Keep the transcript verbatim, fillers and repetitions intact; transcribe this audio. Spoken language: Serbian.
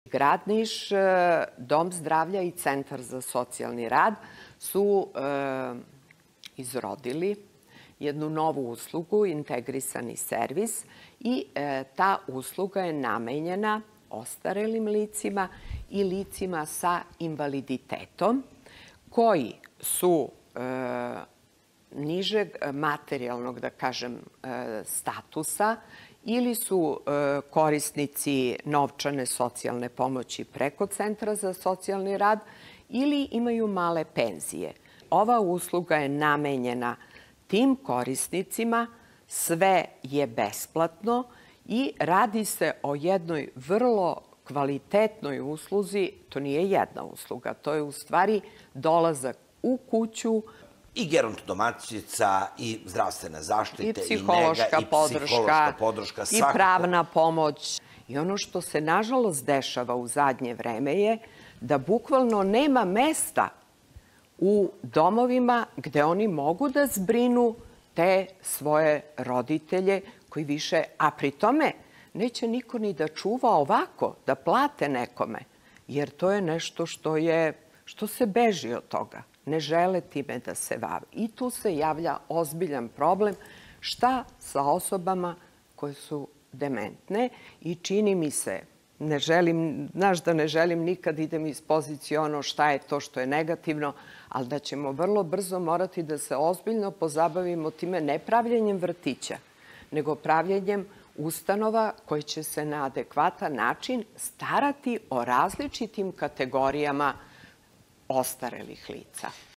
Grad Niš, Dom zdravlja i Centar za socijalni rad su e, izrodili jednu novu uslugu, integrisani servis, i e, ta usluga je namenjena ostarelim licima i licima sa invaliditetom koji su e, nižeg materijalnog, da kažem, e, statusa ili su e, korisnici novčane socijalne pomoći preko Centra za socijalni rad ili imaju male penzije. Ova usluga je namenjena tim korisnicima, sve je besplatno i radi se o jednoj vrlo kvalitetnoj usluzi. To nije jedna usluga, to je u stvari dolazak u kuću, i gerontodomaćica, i zdravstvena zaštita, i psihološka i psihološka podrška, i pravna pomoć. I ono što se nažalost dešava u zadnje vreme je da bukvalno nema mesta u domovima gde oni mogu da zbrinu te svoje roditelje koji više, a pri tome neće niko ni da čuva ovako, da plate nekome, jer to je nešto što je, što se beži od toga. Ne žele time da se bave. I tu se javlja ozbiljan problem šta sa osobama koje su dementne i čini mi se, ne želim, znaš da ne želim nikad idem iz pozicije ono šta je to što je negativno, ali da ćemo vrlo brzo morati da se ozbiljno pozabavimo time ne pravljenjem vrtića, nego pravljenjem ustanova koji će se na adekvatan način starati o različitim kategorijama ostarelih lica.